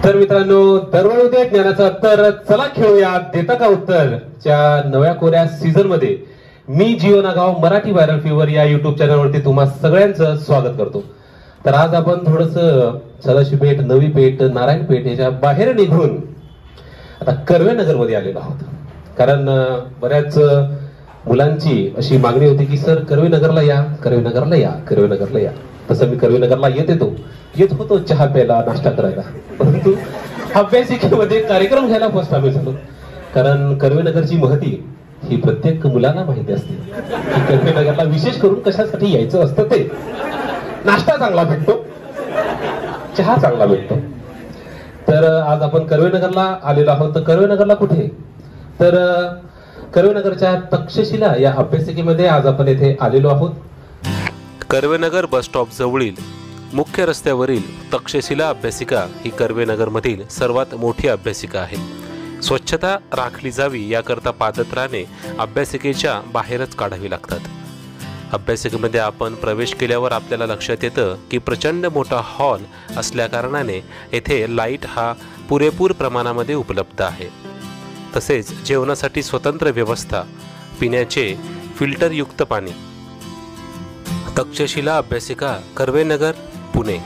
तर मित्रांनो, दरवळू दे ज्ञानाचा तर चला खेळूया देता का उत्तर च्या नव्या कोऱ्या सीझन मध्ये मी जिओ नागाव मराठी व्हायरल फीवर या युट्यूब चॅनलवरती तुम्हा सगळ्यांचं स्वागत करतो. तर आज आपण थोडस सदाशिव पेठ, नवी पेठ, नारायण पेठ याच्या बाहेर निघून आता कर्वेनगर मध्ये आलेलो आहोत. कारण बऱ्याच मुलांची अशी मागणी होती की सर कर्वेनगरला या, कर्वेनगरला या, कर्वेनगरला या. तसं मी कर्वेनगरला येत होतो चहा प्यायला, नाश्ता करायला, परंतु अभ्यासिकेमध्ये कार्यक्रम घ्यायला फर्स्ट आम्ही झालो. कारण कर्वेनगरची महती ही प्रत्येक मुलांना माहिती असते की कर्वेनगरला विशेष करून कशासाठी यायचं असतं. ते नाश्ता चांगला भेटतो, चहा चांगला भेटतो. तर आज आपण कर्वेनगरला आलेलो आहोत. तर कर्वेनगरला कुठे? तर कर्वेनगरच्या तक्षशिला या अभ्यासिकेमध्ये आज आपण येथे आलेलो आहोत. कर्वेनगर बस स्टॉप जवळील मुख्य रस्त्यावरील तक्षशिला अभ्यासिका ही कर्वेनगरमधील सर्वात मोठी अभ्यासिका आहे. स्वच्छता राखली जावी याकरता पादत्राणे अभ्यासिकेच्या बाहेरच काढावी लागतात. अभ्यासिकेमध्ये आपण प्रवेश केल्यावर आपल्याला लक्षात येतं की प्रचंड मोठा हॉल असल्याकारणाने येथे लाईट हा पुरेपूर प्रमाणामध्ये उपलब्ध आहे. तसेच जेवणासाठी स्वतंत्र व्यवस्था, पिण्याचे फिल्टरयुक्त पाणी. तक्षशिला अभ्यासिका, कर्वेनगर, पुणे.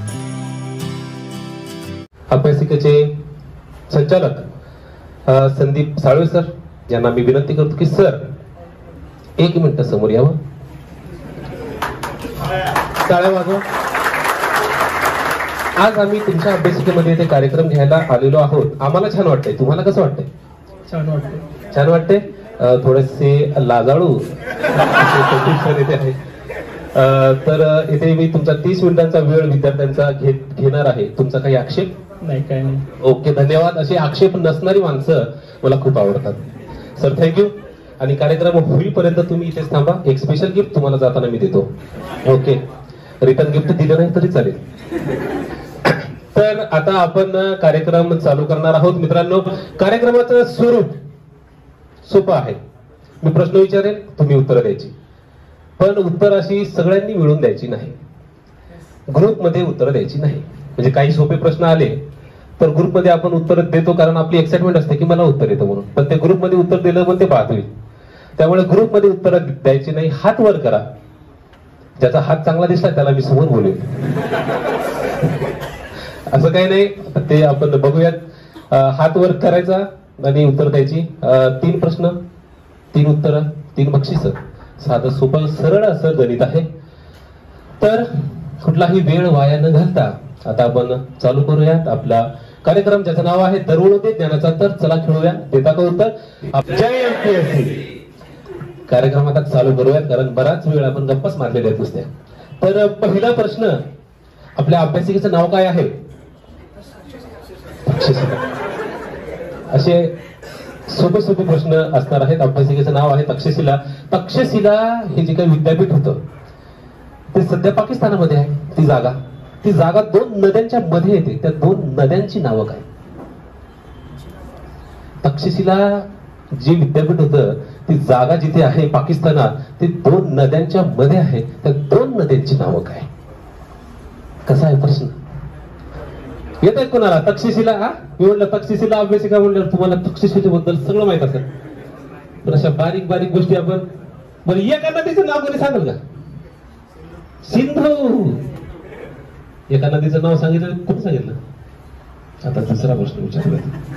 अभ्यासिकेचे संचालक संदीप साळवे सर यांना मी विनंती करतो की सर 1 मिनिट समोर यावं. टाळ्या वाजवा. आज आम्ही तुमच्या अभ्यासिकेमध्ये ते कार्यक्रम घ्यायला आलेलो आहोत. आम्हाला छान वाटतंय. तुम्हाला कसं वाटतंय? छान वाटतंय. छान वाटतंय. थोडेसे लाजाळू सर इथे आहे. तर इथे मी तुमचा 30 मिनिटांचा वेळ विद्यार्थ्यांचा घेणार आहे. तुमचा काही आक्षेप नाही? काय नाही. ओके, धन्यवाद. अशी आक्षेप नसणारी माणसं मला खूप आवडतात. Sir thank you. आणि कार्यक्रम होईपर्यंत तुम्ही इथेच थांबा. एक स्पेशल गिफ्ट तुम्हाला जाताना मी देतो. ओके, रिटर्न गिफ्ट दिलं नाही तरी चालेल. तर आता आपण कार्यक्रम चालू करणार आहोत. मित्रांनो, कार्यक्रमाचं स्वरूप सोपं आहे. मी प्रश्न विचारेन, तुम्ही उत्तर द्यायची, पण उत्तर अशी सगळ्यांनी मिळून द्यायची नाही. ग्रुपमध्ये उत्तर द्यायची नाही. म्हणजे काही सोपे प्रश्न आले तर ग्रुपमध्ये आपण उत्तर देतो, कारण आपली एक्साइटमेंट असते की मला उत्तर येतं म्हणून. पण ते ग्रुपमध्ये उत्तर दिलं पण ते बाद होईल. त्यामुळे ग्रुपमध्ये उत्तर द्यायची नाही. हात वर करा. ज्याचा हात चांगला दिसला त्याला मी समोर बोलेन. असं काही नाही. ते आपण बघूयात. हात वर करायचा आणि उत्तर द्यायची. 3 प्रश्न, 3 उत्तर, 3 बक्षीस. साधं सोपं सरळ असं गणित आहे. तर कुठलाही वेळ वाया न घालता आता आपण चालू करूयात आपला कार्यक्रम, ज्याचं नाव आहे दरवळू दे ज्ञानाचा तर चला खेळूया देता का उत्तर. जय एमपीएससी. कार्यक्रम आता चालू करूयात, कारण बराच वेळ आपण गप्पाच मारलेल्या आहेत नुसत्या. तर पहिला प्रश्न, आपल्या अभ्यासिकेचं नाव काय आहे? असे सोपे सोपे प्रश्न असणार आहेत. अभ्यासिकेचं नाव आहे तक्षशिला. तक्षशिला हे जे काही विद्यापीठ होतं ते सध्या पाकिस्तानामध्ये आहे. ती जागा 2 नद्यांच्या मध्ये येते. त्या 2 नद्यांची नावं काय? तक्षशिला जे विद्यापीठ होतं ती जागा जिथे आहे पाकिस्तानात, ती 2 नद्यांच्या मध्ये आहे. त्या 2 नद्यांची नावं काय? कसा आहे प्रश्न? येत आहे कोणाला? तक्षशिला. मी म्हणलं तक्षशिला अभ्यासिका म्हणलं तुम्हाला तक्षशिलेबद्दल सगळं माहित असेल. पण अशा बारीक बारीक गोष्टी आपण, बरं एका नदीचं नाव कोणी सांगेल का? सिंधू. एका नदीचं नाव सांगितलं, कोणी सांगितलं? आता दुसरा प्रश्न विचारला.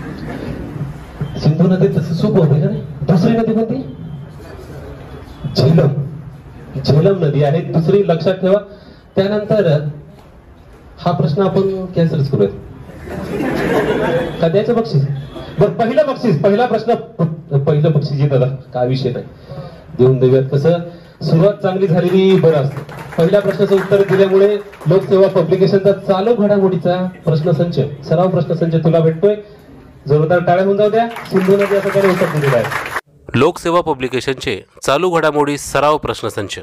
सिंधू नदी तसं सोपं होते का नाही? दुसरी नदी कोणती? झेलम. झेलम नदी आहे दुसरी, लक्षात ठेवा. त्यानंतर हा प्रश्न आपण कॅन्सलच करूयात. का द्यायचं बक्षीस? बरं, पहिला प्रश्न, पहिलं बक्षीस येतं. काय विषय नाही, देऊन देऊयात. कसं सुरुवात चांगली झालेली बरं असतं. पहिल्या प्रश्नाचं उत्तर दिल्यामुळे लोकसेवा पब्लिकेशनचा चालू घडामोडीचा प्रश्नसंच, सराव प्रश्नसंच तुला भेटतोय. जोरदार टाळ्या होऊन जाऊ द्या. सिंधू नदी असं त्याने उत्तर दिलेलं आहे. लोकसेवा पब्लिकेशनचे चालू घडामोडी सराव प्रश्नसंच.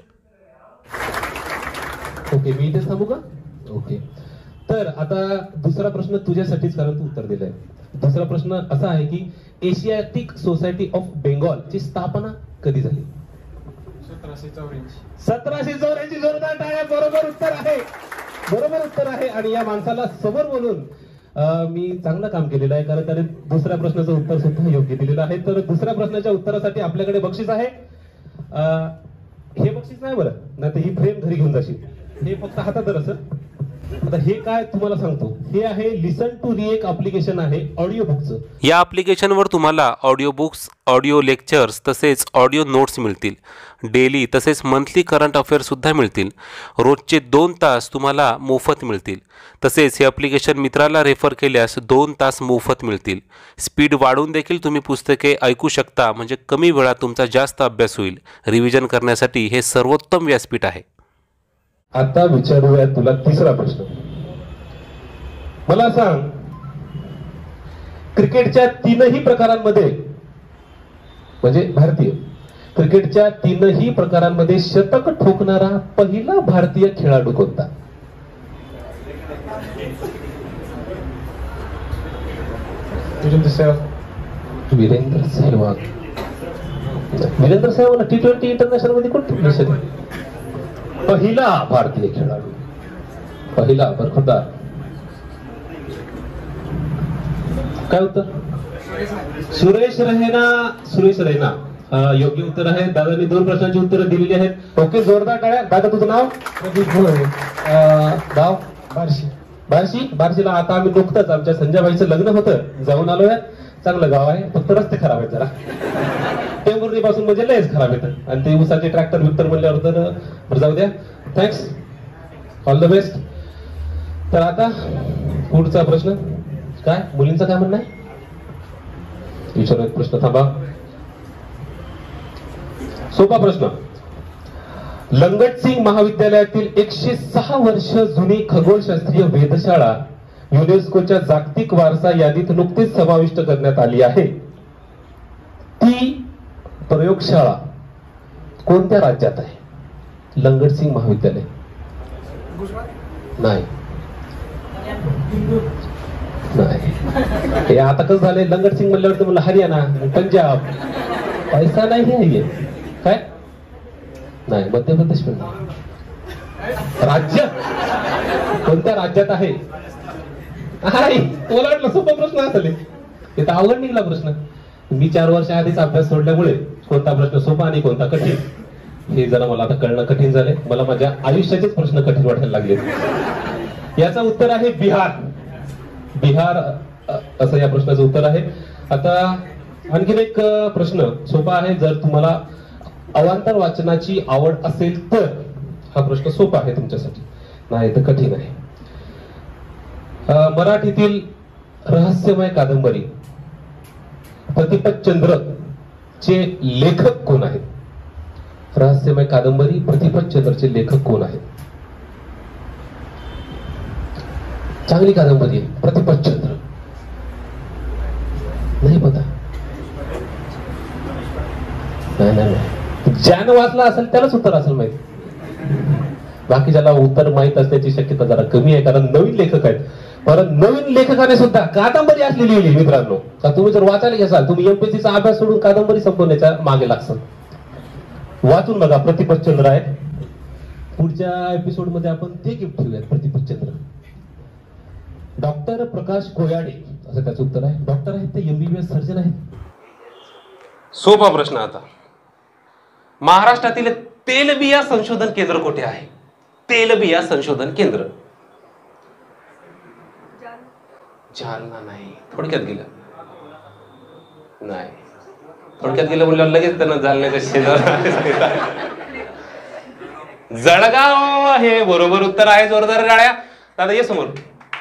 ओके, मी इथेच थांबू का? ओके. तर आता दुसरा प्रश्न तुझ्यासाठीच, कारण तू उत्तर दिलंय. दुसरा प्रश्न असा आहे की एशियाटिक सोसायटी ऑफ बेंगॉल ची स्थापना कधी झाली? 1784. जोरदार टाळ्या. बरोबर उत्तर आहे. आणि या माणसाला समोर बोलून मी चांगलं काम केलेलं आहे, कारण त्याने दुसऱ्या प्रश्नाचं उत्तर सुद्धा योग्य दिलेलं आहे. तर दुसऱ्या प्रश्नाच्या उत्तरासाठी आपल्याकडे बक्षीस आहे. हे बक्षीस नाही बरं, नाही तर ही फ्रेम घरी घेऊन जाशील. हे फक्त हातात धर असं. आता हे काय तुम्हाला सांगतो, हे आहे लिसन टू रिएक्ट ऍप्लिकेशन आहे ऑडिओ बुकचं. या ॲप्लिकेशनवर तुम्हाला ऑडिओ बुक्स, ऑडिओ लेक्चर्स तसेच ऑडिओ नोट्स मिळतील. डेली तसेच मंथली करंट अफेअर्ससुद्धा मिळतील. रोजचे 2 तास तुम्हाला मोफत मिळतील. तसेच हे ॲप्लिकेशन मित्राला रेफर केल्यास 2 तास मोफत मिळतील. स्पीड वाढवून देखील तुम्ही पुस्तके ऐकू शकता, म्हणजे कमी वेळात तुमचा जास्त अभ्यास होईल. रिव्हिजन करण्यासाठी हे सर्वोत्तम व्यासपीठ आहे. आता विचारूया तुला तिसरा प्रश्न. मला सांग, क्रिकेटच्या 3ही प्रकारांमध्ये, म्हणजे भारतीय क्रिकेटच्या 3ही प्रकारांमध्ये शतक ठोकणारा पहिला भारतीय खेळाडू कोणता? वीरेंद्र सहवाग. वीरेंद्र सहवाग T20 इंटरनॅशनल मध्ये कोणते पहिला भारतीय खेळाडू, पहिला बरखुरदार. काय उत्तर? सुरेश रैना. सुरेश रैना योग्य उत्तर आहे. दादांनी 2 प्रश्नांची उत्तरं दिलेली आहेत. ओके, जोरदार टाळ्या. दादा तुझं नाव? प्रदीप भोळे. गाव? बार्शी. बार्शी. बार्शीला आता आम्ही नुकतंच आमच्या संजयबाईचं लग्न होतं, जाऊन आलोय. चांगलं गाव आहे, फक्त रस्ते खराब आहेत जरा. टेंभुर्णी पासून म्हणजे लयच खराब येतं, आणि ते उसाचे ट्रॅक्टर विक्टर म्हणल्यावर तर जाऊ द्या. Thanks, all the best. तर आता पुढचा प्रश्न काय, मुलींचं काय म्हणणं आहे? विचारू एक प्रश्न, थांबा. सोपा प्रश्न. लंगटसिंग महाविद्यालयातील 106 वर्ष जुनी खगोलशास्त्रीय वेधशाळा युनेस्कोच्या जागतिक वारसा यादीत नुकतीच समाविष्ट करण्यात आली आहे. ती प्रयोगशाळा कोणत्या राज्यात आहे? लंगटसिंग महाविद्यालय. नाही नाही, हे आता कसं झालंय, लंगटसिंग म्हणल्यावर तुम्हाला हरियाणा, पंजाब, पैसा नाही आहे काय? नाही, मध्य प्रदेश पण नाही. राज्य कोणत्या राज्यात आहे? तुम्हाला वाटलं सोपा प्रश्न असेल, इथं अवघड निघला प्रश्न. मी 4 वर्ष आधीच अभ्यास सोडल्यामुळे कोणता प्रश्न सोपा आणि कोणता कठीण हे जरा मला आता कळणं कठीण झाले. मला माझ्या आयुष्याचेच प्रश्न कठीण वाटायला लागले. याचं उत्तर आहे बिहार. बिहार असं या प्रश्नाचं उत्तर आहे. आता आणखीन एक प्रश्न सोपा आहे. जर तुम्हाला अवांतर वाचनाची आवड असेल तर हा प्रश्न सोपा आहे तुमच्यासाठी, नाही तर कठीण आहे. मराठीतील रहस्यमय कादंबरी प्रतिपतचंद्र चे लेखक कोण आहेत? रहस्यमय कादंबरी प्रतिपतचंद्रचे लेखक कोण आहेत? चांगली कादंबरी आहे प्रतिपतचंद्र. नाही पता? नाही नाही नाही, ज्यानं वाचला असेल त्यालाच उत्तर असेल माहिती. बाकी ज्याला उत्तर माहित असण्याची शक्यता जरा कमी आहे, कारण नवीन लेखक आहेत. परंतु नवीन लेखकाने सुद्धा कादंबरी असली लिहिली मित्रांनो. का तुम्ही जर वाचायला घ्याल, तुम्ही एमपीएससीचा अभ्यास सोडून कादंबरी संपवण्याच्या मागे लागसाल. वाचून बघा, प्रतिपतचंद्र आहे. पुढच्या एपिसोड मध्ये आपण ते गिफ्ट ठेवूयात, प्रतिपतचंद्र. डॉक्टर प्रकाश कोयाडे असं त्याचं उत्तर आहे. डॉक्टर आहेत ते, MBBS सर्जन आहेत. सोपा प्रश्न आता. महाराष्ट्रातील तेलबिया संशोधन केंद्र कुठे आहे? तेलबिया संशोधन केंद्र. जालना नाही, थोडक्यात गेलं नाही. थोडक्यात गेलं म्हणल्यावर लगेच त्यांना जालन्याच्या शेजार. जळगाव हे बरोबर उत्तर आहे. जोरदार टाळ्या. दादा ये समोर.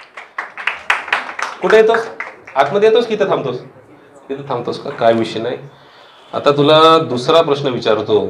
कुठे येतोस? आतमध्ये येतोस की इथं थांबतोस? इथं थांबतोस का? काय विषय नाही. आता तुला दुसरा प्रश्न विचारतो.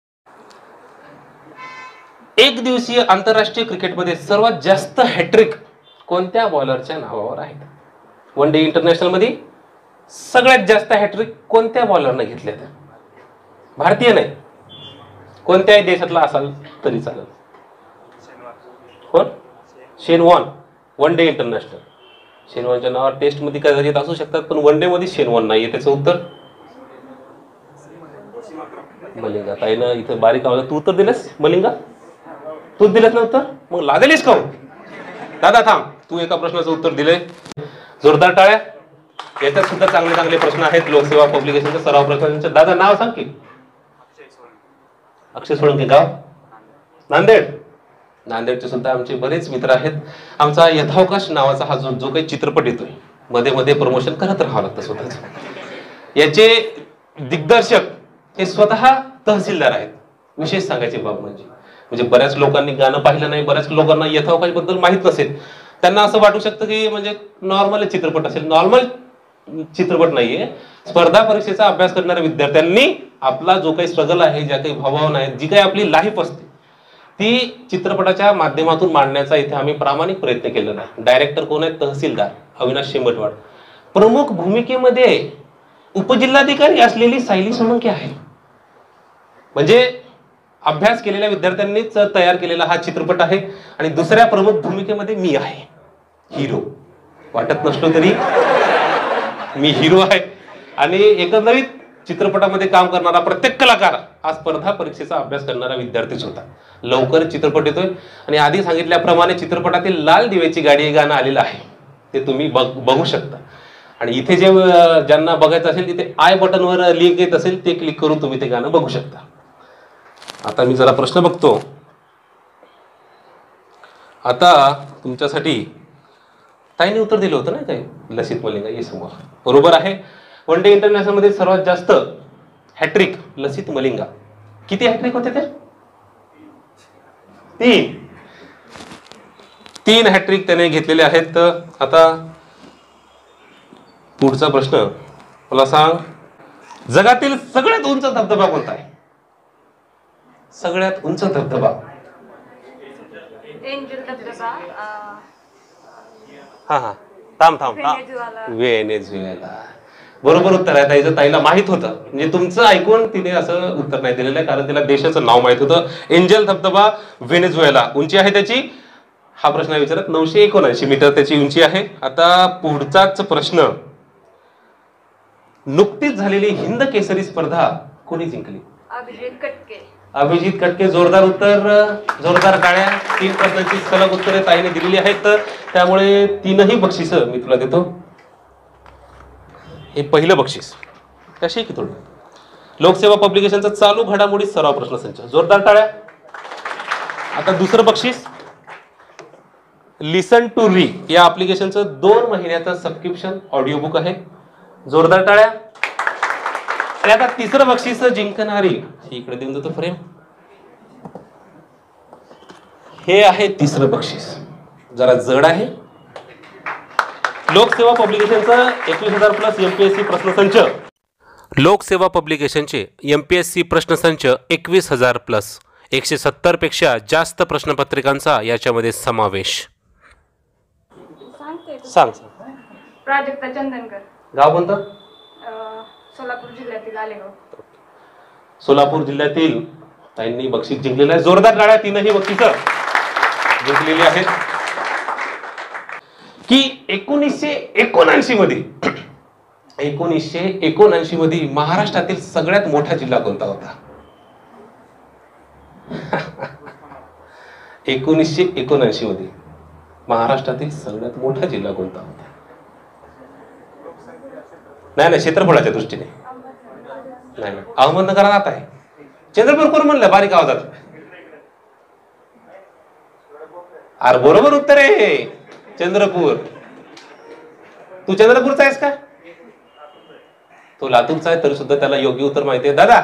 एक दिवसीय आंतरराष्ट्रीय क्रिकेटमध्ये सर्वात जास्त हॅट्रिक कोणत्या बॉलरच्या नावावर आहेत? वन डे इंटरनॅशनल मध्ये सगळ्यात जास्त हॅट्रिक कोणत्या बॉलरने घेतल्या? भारतीय नाही, कोणत्याही देशातला असाल तरी चालेल. कोण? Shane Warne. One day international. शेन वॉनच्या नावावर टेस्ट मध्ये कदाचित असू शकतात, पण वन डे मध्ये शेन वॉन नाहीये. त्याचं उत्तर मलिंगा. ताईनं इथं बारीक आवाजात तू उत्तर दिलंस. मलिंगा तूच दिलंस ना उत्तर, मग लाजलीस का? दादा थांब, तू एका प्रश्नाचं उत्तर दिलंय. जोरदार टाळ्या. याच्यात सुद्धा चांगले चांगले प्रश्न आहेत लोकसेवा पब्लिकेशनच्या सराव प्रश्नांचे. दादा नाव सांग की. अक्षय सोळंके. गाव नांदेड. नांदेडचे सुद्धा आमचे बरेच मित्र आहेत. आमचा यथावकाश नावाचा हा जो काही चित्रपट येतोय, मध्ये मध्ये प्रमोशन करत राहावं लागतं स्वतःच. याचे दिग्दर्शक हे स्वतः तहसीलदार आहेत. विशेष सांगायची बाब म्हणजे बऱ्याच लोकांनी गाणं पाहिलं नाही, बऱ्याच लोकांना यथावकाश बद्दल माहित नसेल. त्यांना असं वाटू शकतं की म्हणजे नॉर्मल चित्रपट असेल. नॉर्मल चित्रपट नाहीये. स्पर्धा परीक्षेचा अभ्यास करणाऱ्या विद्यार्थ्यांनी आपला जो काही स्ट्रगल आहे, ज्या काही भावना आहेत, जी काही आपली लाईफ असते, ती चित्रपटाच्या माध्यमातून मांडण्याचा इथे आम्ही प्रामाणिक प्रयत्न केलेला आहे. डायरेक्टर कोण आहेत? तहसीलदार अविनाश शेंबटवाड. प्रमुख भूमिकेमध्ये उपजिल्हाधिकारी असलेली सायली सोळंके आहे. म्हणजे अभ्यास केलेल्या विद्यार्थ्यांनीच तयार केलेला हा चित्रपट आहे. आणि दुसऱ्या प्रमुख भूमिकेमध्ये मी आहे, हिरो. वाटत नसलो तरी मी हिरो आहे. आणि एकंदरीत चित्रपटामध्ये काम करणारा प्रत्येक कलाकार हा स्पर्धा परीक्षेचा अभ्यास करणारा विद्यार्थीच होता. लवकर चित्रपट येतोय. आणि आधी सांगितल्याप्रमाणे चित्रपटातील लाल दिव्याची गाडी हे गाणं आलेलं आहे, ते तुम्ही बघू शकता. आणि इथे जे ज्यांना बघायचं असेल तिथे आय बटनवर लिंक येत असेल, ते क्लिक करून तुम्ही ते गाणं बघू शकता. आता मी जरा प्रश्न बघतो. आता तुमच्यासाठी ताईने उत्तर दिलं होतं ना काही, लसित मलिंगा ये समोर. बरोबर आहे. वन डे इंटरनॅशनल मध्ये सर्वात जास्त हॅट्रिक लसित मलिंगा. किती हॅट्रिक होते ते? 3 हॅट्रिक त्याने घेतलेले आहेत. आता पुढचा प्रश्न मला सांग, जगातील सगळ्यात उंच धबधबा कोणता आहे? सगळ्यात उंच धबधबा. एंजल धबधबा. हा थांब. व्हेनेझुएला. बरोबर उत्तर आहे ताईचं. ताईला माहित होतं, म्हणजे तुमचं ऐकून तिने असं उत्तर नाही दिलेलं आहे, कारण तिला देशाचं नाव माहित होतं. एंजल धबधबा व्हेनेझुएला. उंची आहे त्याची, हा प्रश्न विचारत, 979 मीटर त्याची उंची आहे. आता पुढचाच प्रश्न, नुकतीच झालेली हिंद केसरी स्पर्धा कोणी जिंकली? अभिजित कटके. अभिजित कटके. जोरदार उत्तर, जोरदार टाळ्या. 3 प्रश्नांची सलग उत्तरे ताईने दिलेली आहेत, त्यामुळे 3ही बक्षीस मी तुला देतो. हे पहिलं बक्षीस कशी की थोडं. लोकसेवा पब्लिकेशनचा चालू घडामोडी सराव प्रश्नसंच. जोरदार टाळ्या. आता दुसरं बक्षीस, लिसन टू री या ऍप्लिकेशनचं 2 महिन्याचं सबस्क्रिप्शन ऑडिओ बुक आहे. जोरदार टाळ्या. आणि आता तिसरं बक्षीस जिंकणारी, इकडे देऊन देतो फ्रेम. हे आहे तिसरं बक्षीस, जरा जड आहे. लोकसेवा पब्लिकेशनचं 21,000 प्लस एमपीएससी प्रश्नसंच. लोकसेवा पब्लिकेशनचे एमपीएससी प्रश्नसंच 21,000 प्लस 170 पेक्षा जास्त प्रश्नपत्रिकांचा याच्यामध्ये समावेश. सांग. प्राजक्ता चंदनकर. गाव कोणतं? सोलापूर जिल्ह्यातील आलेगाव. सोलापूर जिल्ह्यातील ताईंनी बक्षीस जिंकलेलं आहे. जोरदार टाळ्या. 3ही बक्षीस जिंकलेली आहेत. की 1979 मध्ये महाराष्ट्रातील सगळ्यात मोठा जिल्हा कोणता होता? 1979 मध्ये महाराष्ट्रातील सगळ्यात मोठा जिल्हा कोणता होता? नाही, क्षेत्रफळाच्या दृष्टीने नाही. अहमदनगरात आहे. चंद्रपूर कोण म्हणलं बारीक आवाजात? अरे बरोबर उत्तर आहे, चंद्रपूर. तू चंद्रपूरचा आहेस का? तो लातूरचा आहे, तरी सुद्धा त्याला योग्य उत्तर माहिती आहे. दादा,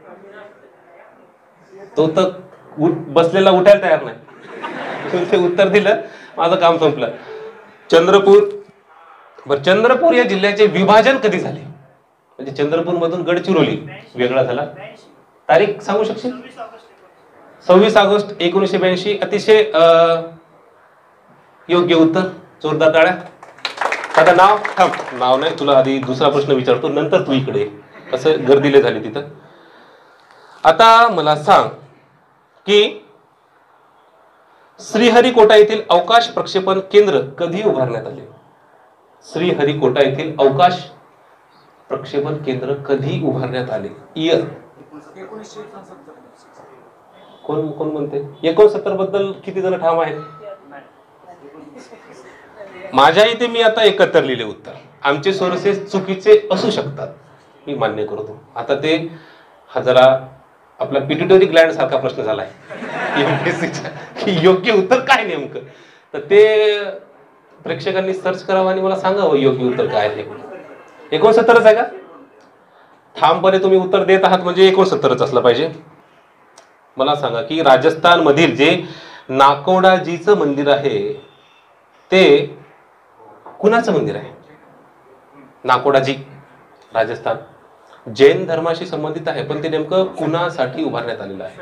तो तर बसलेला उठायला तयार नाही. ते उत्तर दिलं, माझं काम संपलं. चंद्रपूर. बर, चंद्रपूर या जिल्ह्याचे विभाजन कधी झाले? म्हणजे चंद्रपूर मधून गडचिरोली वेगळा झाला. तारीख सांगू शकशील? 26 ऑगस्ट 1982. अतिशय योग्य उत्तर. जोरदार टाळ्या. आता नाव थांब. नाव नाही, तुला आधी दुसरा प्रश्न विचारतो, नंतर तू इकडे. कसं गर्दीले झाली तिथं. आता मला सांग की श्रीहरिकोटा येथील अवकाश प्रक्षेपण केंद्र कधी उभारण्यात आले? श्रीहरिकोटा येथील अवकाश प्रक्षेपण केंद्र कधी उभारण्यात आले? इयर. कोण म्हणते? 69 बद्दल किती जण ठाम आहेत? माझ्या इथे मी आता एकत्र लिहिले उत्तर. आमचे सोर्सेस चुकीचे असू शकतात, मी मान्य करतो. आता ते हा जरा आपला पिट्युटरी ग्लँड सारखा प्रश्न झालाय MPSCचा, की योग्य उत्तर काय नेमकं. तर ते प्रेक्षकांनी सर्च करावं आणि मला सांगावं योग्य उत्तर काय आहे. 69च आहे का? ठामपणे तुम्ही उत्तर देत आहात म्हणजे 69च असलं पाहिजे. मला सांगा की राजस्थान मधील जे नाकोडाजीचं मंदिर आहे ते कुणाचं मंदिर आहे? नाकोडाजी राजस्थान जैन धर्माशी संबंधित आहे, पण ते नेमकं कुणासाठी उभारण्यात आलेलं आहे?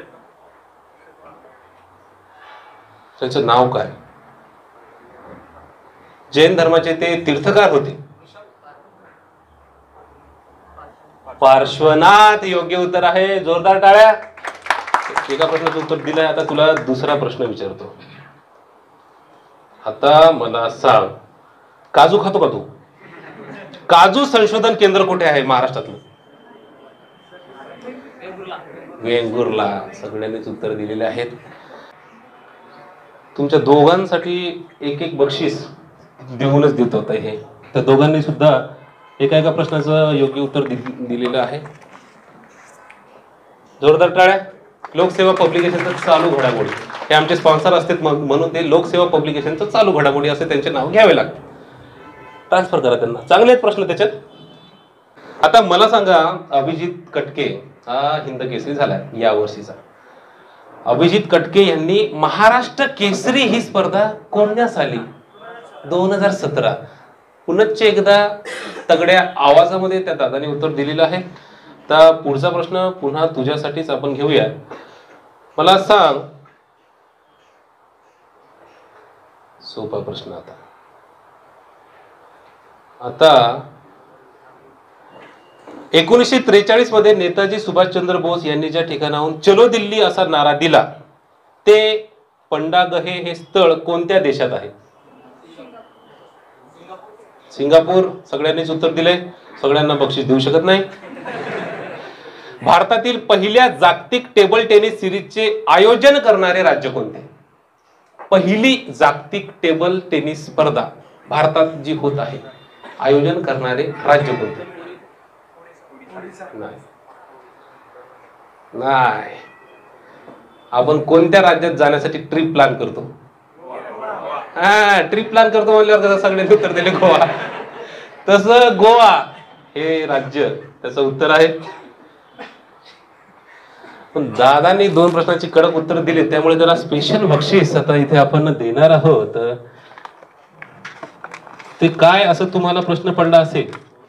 त्यांचं नाव काय? जैन धर्माचे ते तीर्थकार होते. पार्श्वनाथ योग्य उत्तर आहे. जोरदार टाळ्या. एका प्रश्नाचं उत्तर दिलंय. आता तुला दुसरा प्रश्न विचारतो. आता मला सांग, काजू खातो का तू? काजू संशोधन केंद्र कुठे आहे महाराष्ट्रातलं? वेंगुर्ला. सगळ्यांनीच उत्तर दिलेले आहेत. तुमच्या दोघांसाठी एक बक्षीस देऊनच देत होत हे. त्या दोघांनी सुद्धा एका प्रश्नाचं योग्य उत्तर दिलेलं आहे. जोरदार टाळ्या. लोकसेवा पब्लिकेशनचं चालू घडामोडी हे आमचे स्पॉन्सर असतात, म्हणून ते लोकसेवा पब्लिकेशनचं चालू घडामोडी असे त्यांचे नाव घ्यावे लागते. ट्रान्सफर करा त्यांना. चांगले आहेत प्रश्न त्याच्यात. आता मला सांगा, अभिजित कटके हा हिंद केसरी झालाय या वर्षीचा. अभिजित कटके यांनी महाराष्ट्र केसरी ही स्पर्धा कोणत्या साली? 2017. पुनश्च एकदा तगड्या आवाजामध्ये त्या दादाने उत्तर दिलेलं आहे. तर पुढचा प्रश्न पुन्हा तुझ्यासाठीच आपण घेऊया. मला सांग, सोपा प्रश्न आता 1943 मध्ये नेताजी सुभाषचंद्र बोस यांनी ज्या ठिकाणाहून चलो दिल्ली असा नारा दिला ते पंडागहे हे स्थळ कोणत्या देशात आहे? सिंगापूर. सगळ्यांनीच उत्तर दिले. सगळ्यांना बक्षीस देऊ शकत नाही. भारतातील पहिल्या जागतिक टेबल टेनिस सिरीजचे आयोजन करणारे राज्य कोणते? पहिली जागतिक टेबल टेनिस स्पर्धा भारतात जी होत आहे, आयोजन करणारे राज्य कोणते? नाही. आपण कोणत्या राज्यात जाण्यासाठी ट्रिप प्लॅन करतो? ट्रिप प्लॅन करतो म्हणल्यावर सगळ्यांनी उत्तर दिले गोवा. तसं गोवा हे राज्य त्याचं उत्तर आहे. पण दादांनी 2 प्रश्नांची कडक उत्तर दिली, त्यामुळे त्याला स्पेशल बक्षीस आता इथे आपण देणार आहोत. ते काय असं तुम्हाला प्रश्न पडला असेल?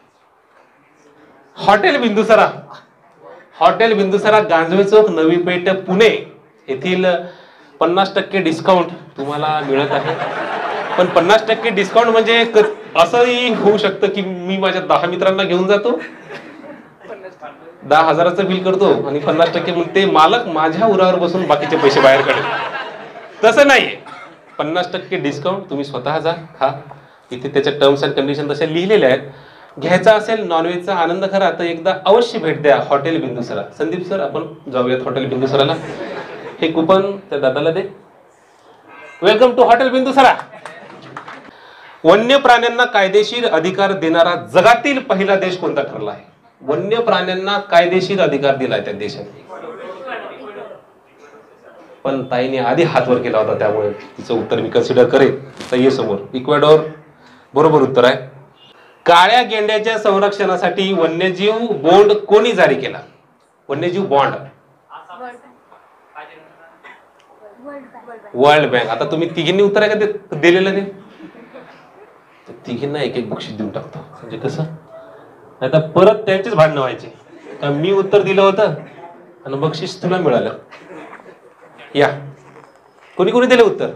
हॉटेल बिंदुसरा. हॉटेल बिंदुसरा, गांजवे चौक, नवी पेठ, पुणे येथील 50% डिस्काउंट तुम्हाला मिळत आहे. पण 50% डिस्काउंट म्हणजे असंही होऊ शकतं की मी माझ्या 10 मित्रांना घेऊन जातो, 10,000चं बिल करतो आणि 50% म्हणते मालक माझ्या उरावर बसून बाकीचे पैसे बाहेर काढेल. तसं नाहीये. 50% डिस्काउंट तुम्ही स्वतः जा, खा. इथे त्याच्या टर्म्स अँड कंडिशन तसे लिहिलेले आहेत. घ्यायचा असेल नॉनव्हेजचा आनंद खरा तर एकदा अवश्य भेट द्या हॉटेल बिंदुसरा. संदीप सर, आपण जाऊयात हॉटेल बिंदुसराला. हे कुपन त्या दादाला दे. Welcome to hotel Bindusara. वन्य प्राण्यांना कायदेशीर अधिकार देणारा जगातील पहिला देश कोणता ठरला आहे? वन्य प्राण्यांना कायदेशीर अधिकार दिलाय त्या देशाने. पण ताईने आधी हात वर केला होता, त्यामुळे तिचं उत्तर मी कन्सिडर करेन. तर ये समोर. इक्वेडोर बरोबर उत्तर आहे. काळ्या गेंड्याच्या संरक्षणासाठी वन्यजीव बॉन्ड कोणी जारी केला? वन्यजीव बॉन्ड वर्ल्ड बँक. आता तुम्ही तिघींनी उत्तर आहे का दिलेलं नाही? तिघींना एक बक्षीस देऊन टाकतो. म्हणजे कसं, नाही तर परत त्यांचेच भांडणं व्हायचे का मी उत्तर दिलं होतं आणि बक्षीस तुला मिळालं. या कोणी कोणी दिले उत्तर?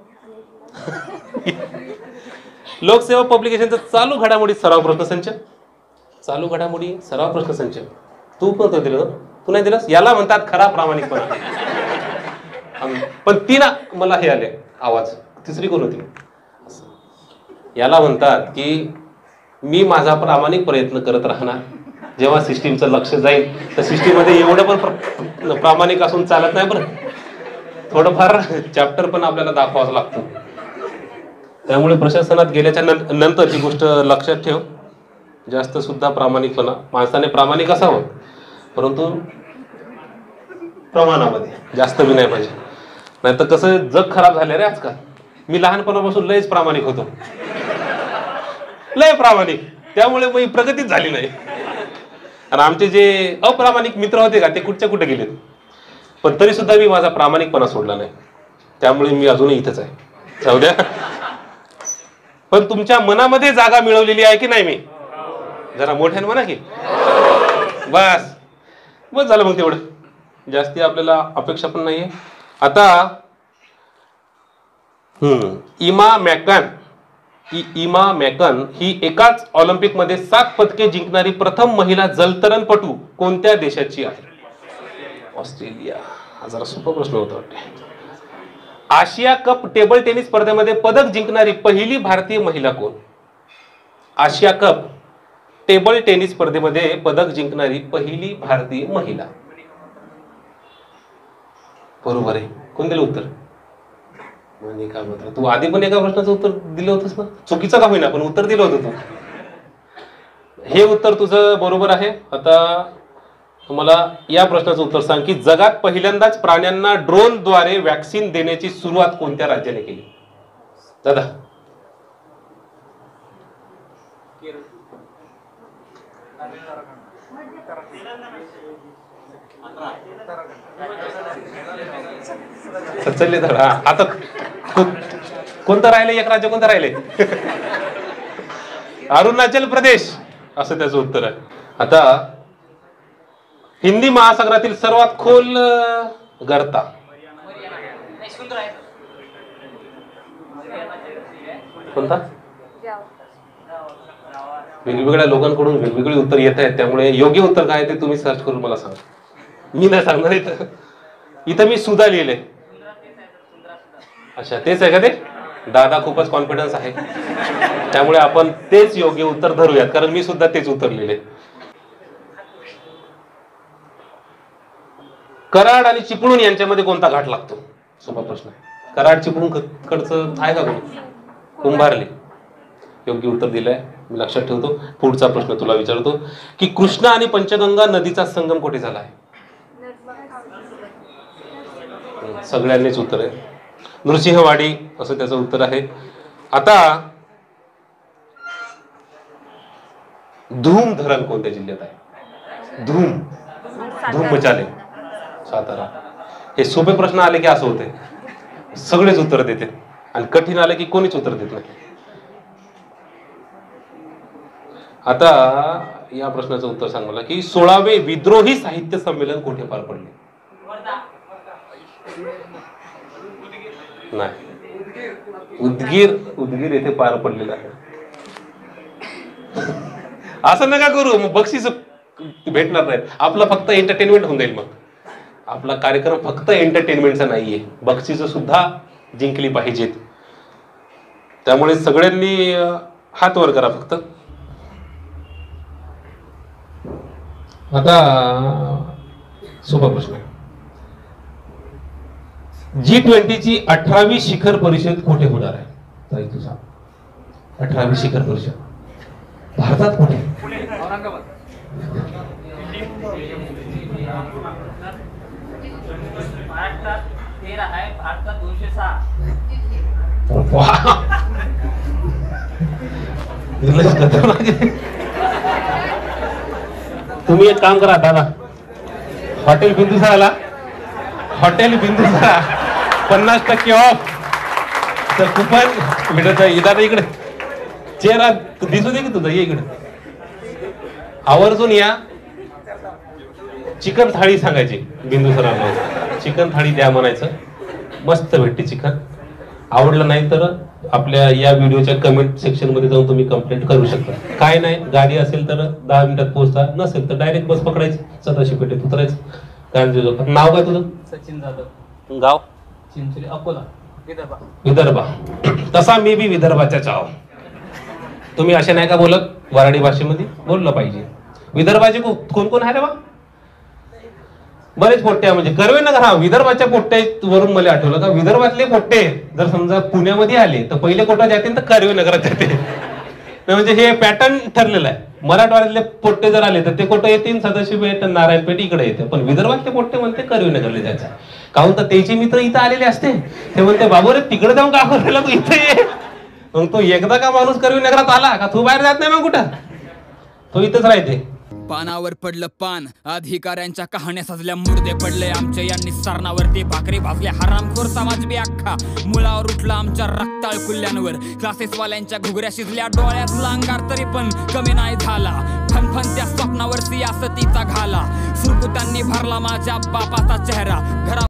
लोकसेवा पब्लिकेशनचा चालू घडामोडी सराव प्रश्नसंच. चालू घडामोडी सराव प्रश्नसंच तू पण दिलं, तू नाही दिलंस. याला म्हणतात खरा प्रामाणिकपणा. पण ती ना मला हे आले आवाज. तिसरी कोण होती? याला म्हणतात की मी माझा प्रामाणिक प्रयत्न करत राहणार. जेव्हा सिस्टीमचं लक्ष जाईल तर सिस्टीम मध्ये एवढं पण प्रामाणिक असून चालत नाही. बरं, थोडंफार चॅप्टर पण आपल्याला दाखवावं लागतं. त्यामुळे प्रशासनात गेल्याच्या नंतर ही गोष्ट लक्षात ठेव, जास्त सुद्धा प्रामाणिकपणा, माणसाने प्रामाणिक असावं परंतु प्रमाणामध्ये, जास्त बी नाही पाहिजे. नाही तर कसं जग खराब झाले रे आजकाल. मी लहानपणापासून लयच प्रामाणिक होतो, लय प्रामाणिक, त्यामुळे मग प्रगतीच झाली नाही. आणि आमचे जे अप्रामाणिक मित्र होते का ते कुठच्या कुठे गेलेत, पण तरी सुद्धा मी माझा प्रामाणिकपणा सोडला नाही, त्यामुळे मी अजूनही इथंच आहे. जाऊ द्या. पण तुमच्या मनामध्ये जागा मिळवलेली आहे की नाही मी? जरा मोठ्याने म्हणा की. बस झालं मग तेवढं, जास्ती आपल्याला अपेक्षा पण नाहीये. आता इमा मॅकन ही एकाच ऑलिम्पिक मध्ये 7 पदके जिंकणारी प्रथम महिला जलतरणपटू कोणत्या देशाची आहे? ऑस्ट्रेलिया. हा जरा सोपा प्रश्न होता वाटते. आशिया कप टेबल टेनिस स्पर्धेमध्ये पदक जिंकणारी पहिली भारतीय महिला कोण? आशिया कप टेबल टेनिस स्पर्धेमध्ये पदक जिंकणारी पहिली भारतीय महिला. बरोबर आहे. कोण दिलं उत्तर? मनिका बत्रा. तू आधी पण एका प्रश्नाचं उत्तर दिलं होतंस ना, चुकीचं का होईना पण उत्तर दिलं होतं तू. हे उत्तर तुझं बरोबर आहे. आता तुम्हाला या प्रश्नाचं उत्तर सांग की जगात पहिल्यांदाच प्राण्यांना ड्रोनद्वारे वॅक्सिन देण्याची सुरुवात कोणत्या राज्याने केली? दादा. चलले तर आता कोणतं राहिले? एक राज्य कोणतं राहिले? अरुणाचल प्रदेश असं त्याचं उत्तर आहे. आता हिंदी महासागरातील सर्वात खोल गर्ता कोणता? वेगवेगळ्या लोकांकडून वेगवेगळी उत्तर येत आहेत, त्यामुळे योग्य उत्तर काय ते तुम्ही सर्च करून मला सांगा. मी नाही सांगणार. इथं मी सुद्धा लिहिले. अच्छा, तेच आहे का ते? दादा खूपच कॉन्फिडन्स आहे, त्यामुळे आपण तेच योग्य उत्तर धरूयात, कारण मी सुद्धा तेच उत्तर लिहिले. कराड आणि चिपळूण यांच्यामध्ये कोणता घाट लागतो? सोपा प्रश्न आहे. कराड चिपळूण कडचं आहे का कोणी? कुंभारले. योग्य उत्तर दिलंय, मी लक्षात ठेवतो. पुढचा प्रश्न तुला विचारतो की कृष्णा आणि पंचगंगा नदीचा संगम कुठे झाला आहे? सगळ्यांनीच उत्तर आहे. नृसिंहवाडी असं त्याचं उत्तर आहे. आता धूम धरण कोणत्या जिल्ह्यात आहे? धूम मचाले, सातारा. हे सोपे प्रश्न आले की असं होते, सगळेच उत्तर देते, आणि कठीण आले की कोणीच उत्तर देत नाही. आता या प्रश्नाचं उत्तर सांग मला की 16वे विद्रोही साहित्य संमेलन कुठे पार पडले? नाही, उदगीर येथे पार पडलेलं आहे. असं नका करू, मग बक्षीस भेटणार नाहीत. आपलं फक्त एंटरटेनमेंट होऊन जाईल. मग आपला कार्यक्रम फक्त एंटरटेनमेंटचा नाहीये, बक्षीस सुद्धा जिंकली पाहिजेत. त्यामुळे सगळ्यांनी हात वर करा फक्त. आता सोपा प्रश्न आहे. G20 ची 18वी शिखर परिषद कुठे होणार आहे? ताई तू सांग. 18वी शिखर परिषद भारतात कुठे? औरंगाबाद. महाराष्ट्रात 13 आहे, भारतात 206. तुम्ही एक काम करा दादा, हॉटेल बिंदुसाराला, हॉटेल बिंदुसारा 50% ऑफ तर कुपन भेटत आहे. दादा इकडे चेहरा दिसू दे की तुझा, ये इकडे आवर्जून या. चिकन थाळी सांगायची बिंदुसाराला, चिकन थाळी द्या म्हणायचं, मस्त भेटते चिकन. आवडलं नाही तर आपल्या या व्हिडिओच्या कमेंट सेक्शन मध्ये जाऊन तुम्ही कंप्लेंट करू शकता. काय नाही, गाडी असेल तर 10 मिनिटात पोहोचता, नसेल तर डायरेक्ट बस पकडायची, सदाशिव पेठेत उतरायचं. काय नाव काय तुझं? सचिन जाधव. गाव? चिंचोली, अकोला, विदर्भा. तसा मी बी विदर्भाच्याच आहो. तुम्ही असे नाही का बोलत, वराडी भाषेमध्ये बोललं पाहिजे. विदर्भाचे कोण कोण आहे रे बा? बरेच पोट्टे म्हणजे कर्वेनगर, हा विदर्भाच्या पोट्ट्यावरून मला आठवलं का विदर्भातले पोट्टे जर समजा पुण्यामध्ये आले तर पहिले कोटा जातील तर कर्वेनगरात जाते. म्हणजे हे पॅटर्न ठरलेलं आहे. मराठवाड्यातले पोट्टे जर आले तर ते कोटं येतील सदाशिवपेठ नारायणपेठ इकडे येते, पण विदर्भातले पोट्टे म्हणते कर्वेनगरला जायचं. काहून तर त्याचे मित्र इथं आलेले असते, ते म्हणते बाबू रे तिकडे जाऊन का करायला तू इथे ये. मग तो एकदा का माणूस कर्वेनगरात आला का तू बाहेर जात नाही मग कुठं, तो इथंच राहते. पानावर पडलं पान, अधिकाऱ्यांच्या कहाण्या सजल्या, मुर्दे पडले आमच्या यांनी सरणावरती, भाकरी भाजल्या, हरामखोर समाज बी अख्खा मुलावर उठला आमच्या रक्ताळ कुल्ल्यांवर. क्लासेसवाल्यांच्या घुगऱ्या शिजल्या, डोळ्यात लांगार तरी पण कमी नाही झाला. फनफनत्या स्वप्नावर सियासतीचा घाला, सुरकुत्यांनी भरला माझ्या बापाचा चेहरा. घरा